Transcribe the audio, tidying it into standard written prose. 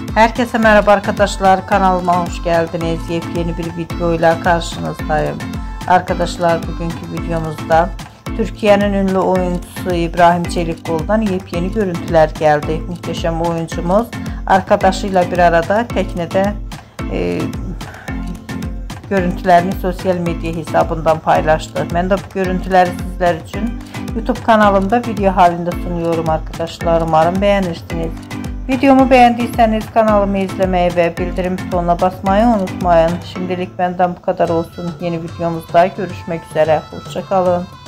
Herkese merhaba arkadaşlar, kanalıma hoş geldiniz. Yepyeni bir videoyla karşınızdayım. Arkadaşlar, bugünkü videomuzda Türkiye'nin ünlü oyuncusu İbrahim Çelikkol'dan yepyeni görüntüler geldi. Muhteşem oyuncumuz arkadaşıyla bir arada teknede görüntülerini sosyal medya hesabından paylaştı. Ben de bu görüntüleri sizler için YouTube kanalımda video halinde sunuyorum arkadaşlar. Umarım beğenirsiniz. Videomu beğendiyseniz kanalımı izlemeyi ve bildirim butonuna basmayı unutmayın. Şimdilik benden bu kadar olsun. Yeni videomuzda görüşmek üzere. Hoşça kalın.